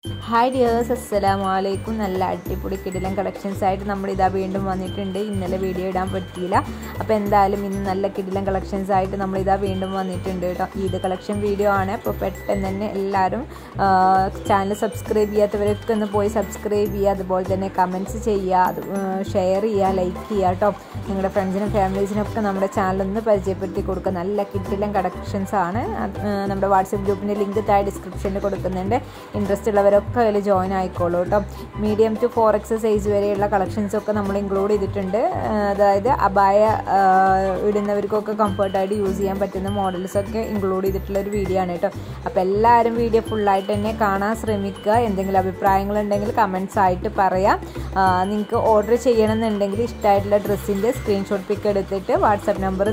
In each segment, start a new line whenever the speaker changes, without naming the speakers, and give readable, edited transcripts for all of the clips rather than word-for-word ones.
Hi dears, അസ്സലാമലൈക്കും. നല്ല അടിപൊളി കിടിലൻ കളക്ഷൻസ് ആയിട്ട് നമ്മളിതാ വീണ്ടും വന്നിട്ടുണ്ട്. ഇന്നലെ വീഡിയോ ഇടാൻ പറ്റിയില്ല. അപ്പോൾ എന്തായാലും ഇന്ന് നല്ല കിടിലൻ കളക്ഷൻസ് ആയിട്ട് നമ്മളിതാ വീണ്ടും വന്നിട്ടുണ്ട് കേട്ടോ. ഈദ് കളക്ഷൻ വീഡിയോ ആണ്. അപ്പോൾ പെട്ടെന്ന് തന്നെ എല്ലാവരും ചാനൽ സബ്സ്ക്രൈബ് ചെയ്യാത്തവരൊക്കെ ഒന്ന് പോയി സബ്സ്ക്രൈബ് ചെയ്യുക. അതുപോലെ തന്നെ കമൻറ്റ്സ് ചെയ്യുക, ഷെയർ ചെയ്യുക, ലൈക്ക് ചെയ്യുക കേട്ടോ. നിങ്ങളുടെ ഫ്രണ്ട്സിനും ഫാമിലീസിനൊക്കെ നമ്മുടെ ചാനലൊന്ന് പരിചയപ്പെടുത്തി കൊടുക്കുക. നല്ല കിടിലൻ കളക്ഷൻസ് ആണ്. നമ്മുടെ വാട്സപ്പ് ഗ്രൂപ്പിൻ്റെ ലിങ്ക് താഴെ ഡിസ്ക്രിപ്ഷനിൽ കൊടുക്കുന്നുണ്ട്. ഇൻട്രസ്റ്റ് ഉള്ളവരൊക്കെ അതിൽ ജോയിൻ ആയിക്കോളൂ കേട്ടോ. മീഡിയം ടു 4X സൈസ് വരെയുള്ള കളക്ഷൻസൊക്കെ നമ്മൾ ഇൻക്ലൂഡ് ചെയ്തിട്ടുണ്ട്. അതായത് അബായ ഇടുന്നവർക്കൊക്കെ കംഫർട്ടായിട്ട് യൂസ് ചെയ്യാൻ പറ്റുന്ന മോഡൽസൊക്കെ ഇൻക്ലൂഡ് ചെയ്തിട്ടുള്ളൊരു വീഡിയോ ആണ് കേട്ടോ. അപ്പോൾ എല്ലാവരും വീഡിയോ ഫുള്ളായിട്ട് തന്നെ കാണാൻ ശ്രമിക്കുക. എന്തെങ്കിലും അഭിപ്രായങ്ങളുണ്ടെങ്കിൽ കമൻറ്റ്സ് ആയിട്ട് പറയാം. നിങ്ങൾക്ക് ഓർഡർ ചെയ്യണമെന്നുണ്ടെങ്കിൽ ഇഷ്ടമായിട്ടുള്ള ഡ്രസ്സിൻ്റെ സ്ക്രീൻഷോട്ട് പിക്ക് എടുത്തിട്ട് വാട്സാപ്പ് നമ്പർ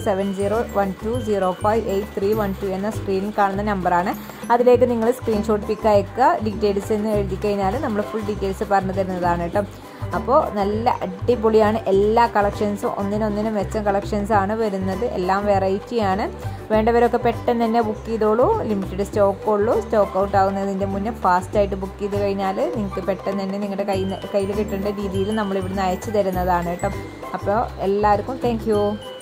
7012058312 എന്ന സ്ക്രീനിൽ കാണുന്ന നമ്പറാണ്. അതിലേക്ക് നിങ്ങൾ സ്ക്രീൻഷോട്ട് പിക്ക് അയക്കുക. ഡീറ്റെയിൽസ് എന്ന് എഴുതി കഴിഞ്ഞാൽ നമ്മൾ ഫുൾ ഡീറ്റെയിൽസ് പറഞ്ഞു തരുന്നതാണ് കേട്ടോ. അപ്പോൾ നല്ല അടിപൊളിയാണ്. എല്ലാ കളക്ഷൻസും ഒന്നിനൊന്നിനും മെച്ചം കളക്ഷൻസാണ് വരുന്നത്. എല്ലാം വെറൈറ്റിയാണ്. വേണ്ടവരൊക്കെ പെട്ടെന്ന് തന്നെ ബുക്ക് ചെയ്തോളൂ. ലിമിറ്റഡ് സ്റ്റോക്കുള്ളൂ. സ്റ്റോക്ക് ഔട്ട് ആകുന്നതിൻ്റെ മുന്നേ ഫാസ്റ്റായിട്ട് ബുക്ക് ചെയ്ത് കഴിഞ്ഞാൽ നിങ്ങൾക്ക് പെട്ടെന്ന് തന്നെ നിങ്ങളുടെ കയ്യിൽ കിട്ടേണ്ട രീതിയിൽ നമ്മളിവിടുന്ന് അയച്ചു തരുന്നതാണ് കേട്ടോ. അപ്പോൾ എല്ലാവർക്കും താങ്ക് യു.